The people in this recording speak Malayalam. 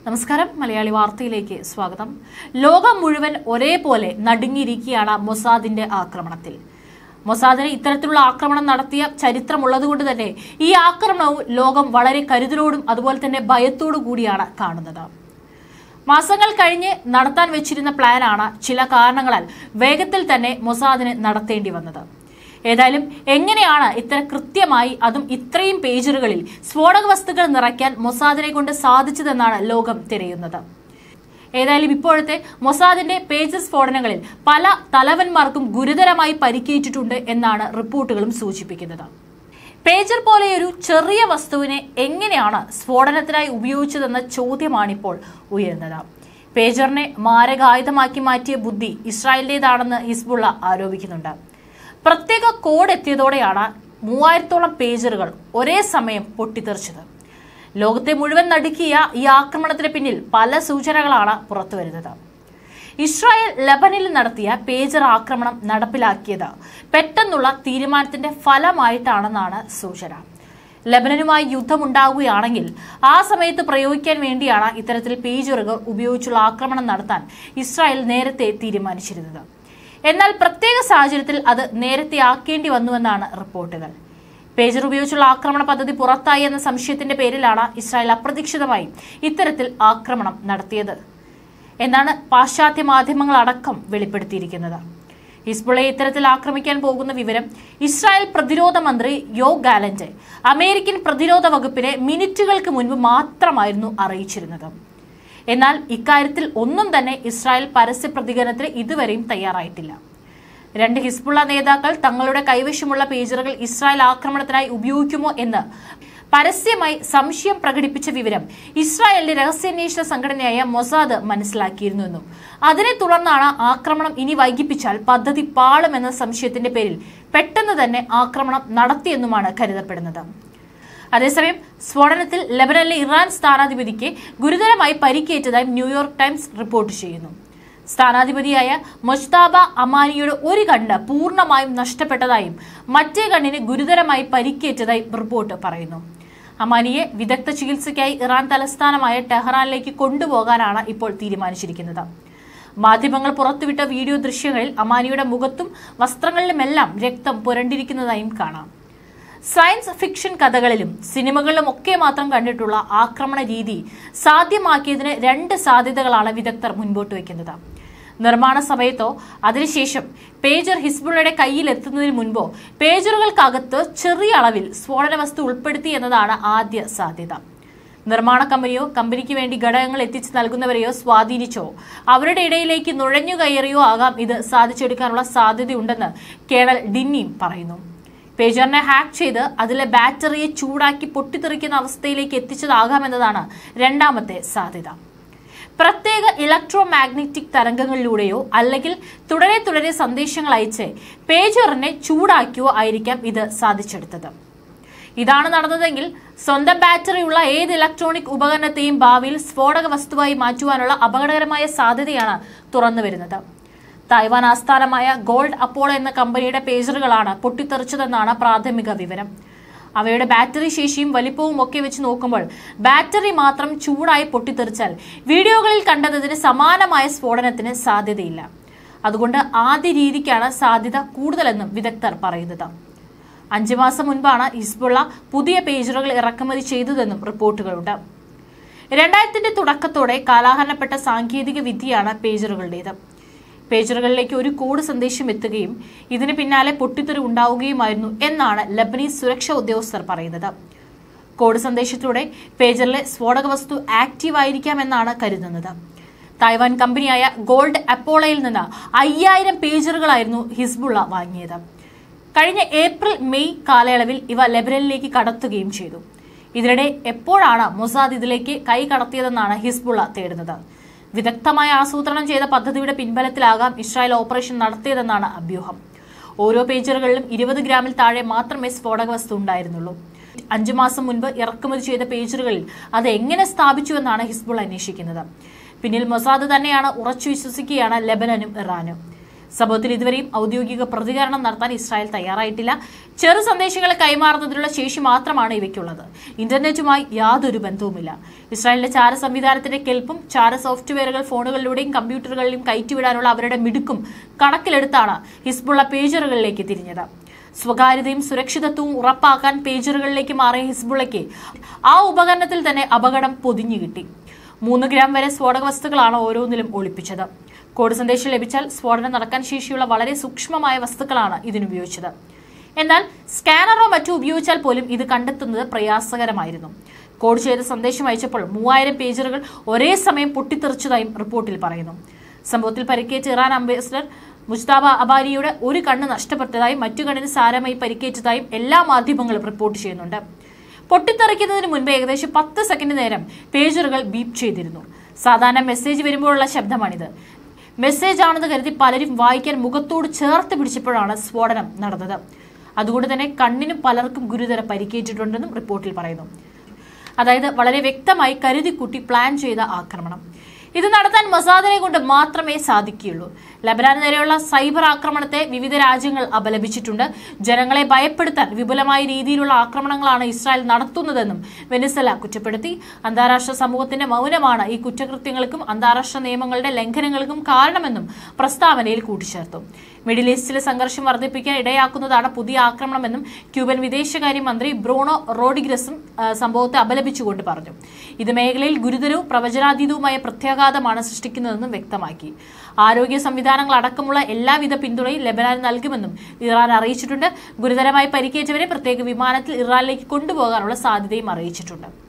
നമസ്കാരം മലയാളി വാർത്തയിലേക്ക് സ്വാഗതം. ലോകം മുഴുവൻ ഒരേപോലെ നടുങ്ങിയിരിക്കുകയാണ് മൊസാദിന്റെ ആക്രമണത്തിൽ. മൊസാദിന് ഇത്തരത്തിലുള്ള ആക്രമണം നടത്തിയ ചരിത്രമുള്ളതുകൊണ്ട് തന്നെ ഈ ആക്രമണവും ലോകം വളരെ കരുതലോടും അതുപോലെ തന്നെ ഭയത്തോടു കൂടിയാണ് കാണുന്നത്. മാസങ്ങൾ കഴിഞ്ഞ് നടത്താൻ വെച്ചിരുന്ന പ്ലാനാണ് ചില കാരണങ്ങളാൽ വേഗത്തിൽ തന്നെ മൊസാദിന് നടത്തേണ്ടി വന്നത്. ഏതായാലും എങ്ങനെയാണ് ഇത്ര കൃത്യമായി അതും ഇത്രയും പേജറുകളിൽ സ്ഫോടക വസ്തുക്കൾ നിറയ്ക്കാൻ മൊസാദിനെ കൊണ്ട് സാധിച്ചതെന്നാണ് ലോകം തിരയുന്നത്. ഏതായാലും ഇപ്പോഴത്തെ മൊസാദിന്റെ പേജർ സ്ഫോടനങ്ങളിൽ പല തലവന്മാർക്കും ഗുരുതരമായി പരിക്കേറ്റിട്ടുണ്ട് എന്നാണ് റിപ്പോർട്ടുകളും സൂചിപ്പിക്കുന്നത്. പേജർ പോലെയൊരു ചെറിയ വസ്തുവിനെ എങ്ങനെയാണ് സ്ഫോടനത്തിനായി ഉപയോഗിച്ചതെന്ന ചോദ്യമാണിപ്പോൾ ഉയർന്നത്. പേജറിനെ മാരകായുധമാക്കി മാറ്റിയ ബുദ്ധി ഇസ്രായേലിന്റേതാണെന്ന് ഹിസ്ബുള്ള ആരോപിക്കുന്നുണ്ട്. പ്രത്യേക കോഡ് എത്തിയതോടെയാണ് 3000-ഓളം പേജറുകൾ ഒരേ സമയം പൊട്ടിത്തെറിച്ചത്. ലോകത്തെ മുഴുവൻ നടുക്കിയ ഈ ആക്രമണത്തിന് പിന്നിൽ പല സൂചനകളാണ് പുറത്തുവരുന്നത്. ഇസ്രായേൽ ലബനിൽ നടത്തിയ പേജർ ആക്രമണം നടപ്പിലാക്കിയത് പെട്ടെന്നുള്ള തീരുമാനത്തിന്റെ ഫലമായിട്ടാണെന്നാണ് സൂചന. ലബനനുമായി യുദ്ധമുണ്ടാകുകയാണെങ്കിൽ ആ സമയത്ത് പ്രയോഗിക്കാൻ വേണ്ടിയാണ് ഇത്തരത്തിൽ പേജറുകൾ ഉപയോഗിച്ചുള്ള ആക്രമണം നടത്താൻ ഇസ്രായേൽ നേരത്തെ തീരുമാനിച്ചിരുന്നത്. എന്നാൽ പ്രത്യേക സാഹചര്യത്തിൽ അത് നേരത്തെ ആക്കേണ്ടി വന്നുവെന്നാണ് റിപ്പോർട്ടുകൾ. പേജർ ഉപയോഗിച്ചുള്ള ആക്രമണ പദ്ധതി പുറത്തായി എന്ന സംശയത്തിന്റെ പേരിലാണ് ഇസ്രായേൽ അപ്രതീക്ഷിതമായി ഇത്തരത്തിൽ ആക്രമണം നടത്തിയത് എന്നാണ് പാശ്ചാത്യ മാധ്യമങ്ങളടക്കം വെളിപ്പെടുത്തിയിരിക്കുന്നത്. ഹിസ്ബുള്ളയെ ഇത്തരത്തിൽ ആക്രമിക്കാൻ പോകുന്ന വിവരം ഇസ്രായേൽ പ്രതിരോധ മന്ത്രി യോവ് ഗാലന്റ് അമേരിക്കൻ പ്രതിരോധ വകുപ്പിനെ മിനിറ്റുകൾക്ക് മുൻപ് മാത്രമായിരുന്നു അറിയിച്ചിരുന്നത്. എന്നാൽ ഇക്കാര്യത്തിൽ ഒന്നും തന്നെ ഇസ്രായേൽ പരസ്യ പ്രതികരണത്തിന് ഇതുവരെയും തയ്യാറായിട്ടില്ല. 2 ഹിസ്ബുള്ള നേതാക്കൾ തങ്ങളുടെ കൈവശമുള്ള പേജറുകൾ ഇസ്രായേൽ ആക്രമണത്തിനായി ഉപയോഗിക്കുമോ എന്ന് പരസ്യമായി സംശയം പ്രകടിപ്പിച്ച വിവരം ഇസ്രായേലിന്റെ രഹസ്യാന്വേഷണ സംഘടനയായ മൊസാദ് മനസ്സിലാക്കിയിരുന്നുവെന്നും അതിനെ തുടർന്നാണ് ആക്രമണം ഇനി വൈകിപ്പിച്ചാൽ പദ്ധതി പാളുമെന്ന സംശയത്തിന്റെ പേരിൽ പെട്ടെന്ന് തന്നെ ആക്രമണം നടത്തിയെന്നുമാണ് കരുതപ്പെടുന്നത്. അതേസമയം സ്ഫോടനത്തിൽ ലബനനിലെ ഇറാൻ സ്ഥാനാധിപതിക്ക് ഗുരുതരമായി പരിക്കേറ്റതായി ന്യൂയോർക്ക് ടൈംസ് റിപ്പോർട്ട് ചെയ്യുന്നു. സ്ഥാനാധിപതിയായ മൊജ്താബ അമാനിയുടെ ഒരു കണ്ണ് പൂർണ്ണമായും നഷ്ടപ്പെട്ടതായും മറ്റേ കണ്ണിന് ഗുരുതരമായി പരിക്കേറ്റതായി റിപ്പോർട്ട് പറയുന്നു. അമാനിയെ വിദഗ്ധ ചികിത്സയ്ക്കായി ഇറാൻ തലസ്ഥാനമായ ടെഹ്റാനിലേക്ക് കൊണ്ടുപോകാനാണ് ഇപ്പോൾ തീരുമാനിച്ചിരിക്കുന്നത്. മാധ്യമങ്ങൾ പുറത്തുവിട്ട വീഡിയോ ദൃശ്യങ്ങളിൽ അമാനിയുടെ മുഖത്തും വസ്ത്രങ്ങളിലുമെല്ലാം രക്തം പുരണ്ടിരിക്കുന്നതായും കാണാം. സയൻസ് ഫിക്ഷൻ കഥകളിലും സിനിമകളിലും ഒക്കെ മാത്രം കണ്ടിട്ടുള്ള ആക്രമണ രീതി സാധ്യമാക്കിയതിന് 2 സാധ്യതകളാണ് വിദഗ്ധർ മുൻപോട്ട് വയ്ക്കുന്നത്. നിർമ്മാണ സമയത്തോ അതിനുശേഷം പേജർ ഹിസ്ബുള്ളയുടെ കയ്യിൽ എത്തുന്നതിന് മുൻപോ പേജറുകൾക്കകത്ത് ചെറിയ അളവിൽ സ്ഫോടന വസ്തു ഉൾപ്പെടുത്തി എന്നതാണ് ആദ്യ സാധ്യത. നിർമ്മാണ കമ്പനിയോ കമ്പനിക്ക് വേണ്ടി ഘടകങ്ങൾ എത്തിച്ചു നൽകുന്നവരെയോ സ്വാധീനിച്ചോ അവരുടെ ഇടയിലേക്ക് നുഴഞ്ഞു കയറിയോ ആകാം ഇത് സാധിച്ചെടുക്കാനുള്ള സാധ്യതയുണ്ടെന്ന് കേണൽ ഡിന്നിയും പറയുന്നു. പേജറിനെ ഹാക്ക് ചെയ്ത് അതിലെ ബാറ്ററിയെ ചൂടാക്കി പൊട്ടിത്തെറിക്കുന്ന അവസ്ഥയിലേക്ക് എത്തിച്ചതാകാമെന്നതാണ് രണ്ടാമത്തെ സാധ്യത. പ്രത്യേക ഇലക്ട്രോ മാഗ്നറ്റിക് തരംഗങ്ങളിലൂടെയോ അല്ലെങ്കിൽ തുടരെ സന്ദേശങ്ങൾ അയച്ച് പേജറിനെ ചൂടാക്കിയോ ആയിരിക്കാം ഇത് സാധിച്ചെടുത്തത്. ഇതാണ് നടന്നതെങ്കിൽ സ്വന്തം ബാറ്ററിയുള്ള ഏത് ഇലക്ട്രോണിക് ഉപകരണത്തെയും ഭാവിയിൽ സ്ഫോടക വസ്തുവായി മാറ്റുവാനുള്ള അപകടകരമായ സാധ്യതയാണ് തുറന്നുവരുന്നത്. തായ്വാൻ ആസ്ഥാനമായ ഗോൾഡ് അപ്പോളോ എന്ന കമ്പനിയുടെ പേജറുകളാണ് പൊട്ടിത്തെറിച്ചതെന്നാണ് പ്രാഥമിക വിവരം. അവയുടെ ബാറ്ററി ശേഷിയും വലിപ്പവും ഒക്കെ വെച്ച് നോക്കുമ്പോൾ ബാറ്ററി മാത്രം ചൂടായി പൊട്ടിത്തെറിച്ചാൽ വീഡിയോകളിൽ കണ്ടതിന് സമാനമായ സ്ഫോടനത്തിന് സാധ്യതയില്ല. അതുകൊണ്ട് ആദ്യ രീതിക്കാണ് സാധ്യത കൂടുതലെന്നും വിദഗ്ധർ പറയുന്നത്. 5 മാസം മുൻപാണ് ഹിസ്ബുള്ള പുതിയ പേജറുകൾ ഇറക്കുമതി ചെയ്തതെന്നും റിപ്പോർട്ടുകളുണ്ട്. 2000-ന്റെ തുടക്കത്തോടെ കാലഹരണപ്പെട്ട സാങ്കേതിക വിദ്യയാണ് പേജറുകളുടേത്. പേജറുകളിലേക്ക് ഒരു കോഡ് സന്ദേശം എത്തുകയും ഇതിന് പിന്നാലെ പൊട്ടിത്തെറി ഉണ്ടാവുകയുമായിരുന്നു എന്നാണ് ലബനീസ് സുരക്ഷാ ഉദ്യോഗസ്ഥർ പറയുന്നത്. കോഡ് സന്ദേശത്തിലൂടെ പേജറിലെ സ്ഫോടക വസ്തു ആക്റ്റീവ് ആയിരിക്കാമെന്നാണ് കരുതുന്നത്. തായ്വാൻ കമ്പനിയായ ഗോൾഡ് അപ്പോളോയിൽ നിന്ന് 5000 പേജറുകളായിരുന്നു ഹിസ്ബുള്ള വാങ്ങിയത്. കഴിഞ്ഞ ഏപ്രിൽ-മെയ് കാലയളവിൽ ഇവ ലെബനനിലേക്ക് കടത്തുകയും ചെയ്തു. ഇതിനിടെ എപ്പോഴാണ് മൊസാദ് ഇതിലേക്ക് കൈ കടത്തിയതെന്നാണ് ഹിസ്ബുള്ള തേടുന്നത്. വിദഗ്ധമായ ആസൂത്രണം ചെയ്ത പദ്ധതിയുടെ പിൻബലത്തിലാകാം ഇസ്രായേൽ ഓപ്പറേഷൻ നടത്തിയതെന്നാണ് അഭ്യൂഹം. ഓരോ പേജറുകളിലും 20 ഗ്രാമിൽ താഴെ മാത്രമേ സ്ഫോടക വസ്തു ഉണ്ടായിരുന്നുള്ളൂ. 5 മാസം മുൻപ് ഇറക്കുമതി ചെയ്ത പേജറുകളിൽ അത് എങ്ങനെ സ്ഥാപിച്ചുവെന്നാണ് ഹിസ്ബുള്ള അന്വേഷിക്കുന്നത്. പിന്നിൽ മൊസാദ് തന്നെയാണ് ഉറച്ചു വിശ്വസിക്കുകയാണ് ലെബനനും ഇറാനും. സംഭവത്തിൽ ഇതുവരെയും ഔദ്യോഗിക പ്രതികരണം നടത്താൻ ഇസ്രായേൽ തയ്യാറായിട്ടില്ല. ചെറു സന്ദേശങ്ങൾ കൈമാറുന്നതിനുള്ള ശേഷി മാത്രമാണ് ഇവയ്ക്കുള്ളത്. ഇന്റർനെറ്റുമായി യാതൊരു ബന്ധവുമില്ല. ഇസ്രായേലിന്റെ ചാര സംവിധാനത്തിന്റെ കെൽപ്പും ചാര സോഫ്റ്റ്വെയറുകൾ ഫോണുകളിലൂടെയും കമ്പ്യൂട്ടറുകളിലും കയറ്റിവിടാനുള്ള അവരുടെ മിടുക്കും കണക്കിലെടുത്താണ് ഹിസ്ബുള്ള പേജറുകളിലേക്ക് തിരിഞ്ഞത്. സ്വകാര്യതയും സുരക്ഷിതത്വവും ഉറപ്പാക്കാൻ പേജറുകളിലേക്ക് മാറിയ ഹിസ്ബുള്ളയ്ക്ക് ആ ഉപകരണത്തിൽ തന്നെ അപകടം പൊതിഞ്ഞു കിട്ടി. 3 ഗ്രാം വരെ സ്ഫോടക വസ്തുക്കളാണ് ഓരോന്നിലും ഒളിപ്പിച്ചത്. കോഡ് സന്ദേശം ലഭിച്ചാൽ സ്ഫോടനം നടക്കാൻ ശേഷിയുള്ള വളരെ സൂക്ഷ്മമായ വസ്തുക്കളാണ് ഇതിനുപയോഗിച്ചത്. എന്നാൽ സ്കാനറോ മറ്റോ ഉപയോഗിച്ചാൽ പോലും ഇത് കണ്ടെത്തുന്നത് പ്രയാസകരമായിരുന്നു. കോഡ് ചെയ്ത സന്ദേശം അയച്ചപ്പോൾ 3000 പേജറുകൾ ഒരേ സമയം പൊട്ടിത്തെറിച്ചതായും റിപ്പോർട്ടിൽ പറയുന്നു. സംഭവത്തിൽ പരിക്കേറ്റ ഇറാൻ അംബാസഡർ മുജ്താബ അബാരിയുടെ ഒരു കണ്ണ് നഷ്ടപ്പെട്ടതായും മറ്റു കണ്ണിന് സാരമായി പരിക്കേറ്റതായും എല്ലാ മാധ്യമങ്ങളും റിപ്പോർട്ട് ചെയ്യുന്നുണ്ട്. പൊട്ടിത്തെറിക്കുന്നതിന് മുൻപ് ഏകദേശം 10 സെക്കൻഡ് നേരം പേജറുകൾ ബീപ്പ് ചെയ്തിരുന്നു. സാധാരണ മെസ്സേജ് വരുമ്പോഴുള്ള ശബ്ദമാണിത്. മെസ്സേജ് ആണെന്ന് കരുതി പലരും വായിക്കാൻ മുഖത്തോട് ചേർത്ത് പിടിച്ചപ്പോഴാണ് സ്ഫോടനം നടന്നത്. അതുകൊണ്ട് തന്നെ കണ്ണിന് പലർക്കും ഗുരുതര പരിക്കേറ്റിട്ടുണ്ടെന്നും റിപ്പോർട്ടിൽ പറയുന്നു. അതായത് വളരെ വ്യക്തമായി കരുതിക്കൂട്ടി പ്ലാൻ ചെയ്ത ആക്രമണം. ഇത് നടത്താൻ മൊസാദിനെ കൊണ്ട് മാത്രമേ സാധിക്കുകയുള്ളൂ. ലബനാന് നേരെയുള്ള സൈബർ ആക്രമണത്തെ വിവിധ രാജ്യങ്ങൾ അപലപിച്ചിട്ടുണ്ട്. ജനങ്ങളെ ഭയപ്പെടുത്താൻ വിപുലമായ രീതിയിലുള്ള ആക്രമണങ്ങളാണ് ഇസ്രായേൽ നടത്തുന്നതെന്നും വെനിസ്വല കുറ്റപ്പെടുത്തി. അന്താരാഷ്ട്ര സമൂഹത്തിന്റെ മൗനമാണ് ഈ കുറ്റകൃത്യങ്ങൾക്കും അന്താരാഷ്ട്ര നിയമങ്ങളുടെ ലംഘനങ്ങൾക്കും കാരണമെന്നും പ്രസ്താവനയിൽ കൂട്ടിച്ചേർത്തു. മിഡിൽ ഈസ്റ്റിലെ സംഘർഷം വർദ്ധിപ്പിക്കാൻ ഇടയാക്കുന്നതാണ് പുതിയ ആക്രമണമെന്നും ക്യൂബൻ വിദേശകാര്യമന്ത്രി ബ്രൂണോ റോഡ്രിഗസും സംഭവത്തെ അപലപിച്ചുകൊണ്ട് പറഞ്ഞു. ഇത് മേഖലയിൽ ഗുരുതരവും പ്രവചനാതീതവുമായ പ്രത്യാഘാതമാണ് സൃഷ്ടിക്കുന്നതെന്നും വ്യക്തമാക്കി. ആരോഗ്യ സംവിധാനങ്ങൾ അടക്കമുള്ള എല്ലാവിധ പിന്തുണയും ലെബനാന് നൽകുമെന്നും ഇറാൻ അറിയിച്ചിട്ടുണ്ട്. ഗുരുതരമായി പരിക്കേറ്റവരെ പ്രത്യേക വിമാനത്തിൽ ഇറാനിലേക്ക് കൊണ്ടുപോകാനുള്ള സാധ്യതയും അറിയിച്ചിട്ടുണ്ട്.